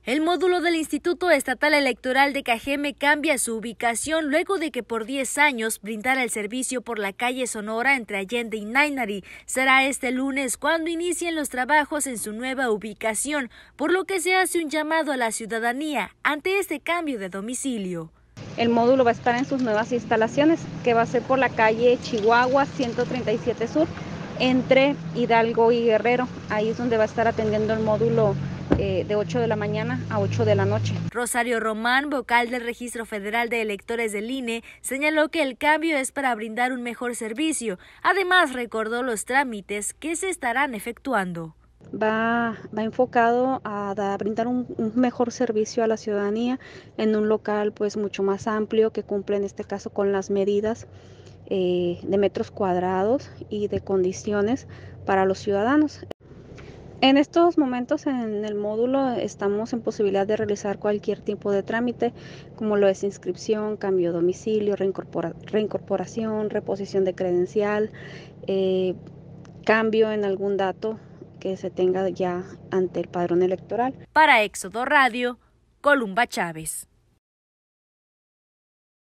El módulo del Instituto Estatal Electoral de Cajeme cambia su ubicación luego de que por 10 años brindara el servicio por la calle Sonora entre Allende y Nainari. Será este lunes cuando inicien los trabajos en su nueva ubicación, por lo que se hace un llamado a la ciudadanía ante este cambio de domicilio. El módulo va a estar en sus nuevas instalaciones, que va a ser por la calle Chihuahua 137 Sur, entre Hidalgo y Guerrero. Ahí es donde va a estar atendiendo el módulo de 8 de la mañana a 8 de la noche. Rosario Román, vocal del Registro Federal de Electores del INE, señaló que el cambio es para brindar un mejor servicio. Además, recordó los trámites que se estarán efectuando. Va enfocado a brindar un mejor servicio a la ciudadanía en un local pues mucho más amplio que cumple en este caso con las medidas de metros cuadrados y de condiciones para los ciudadanos. En estos momentos en el módulo estamos en posibilidad de realizar cualquier tipo de trámite, como lo es inscripción, cambio de domicilio, reincorporación, reposición de credencial, cambio en algún dato que se tenga ya ante el padrón electoral. Para Éxodo Radio, Columba Chávez.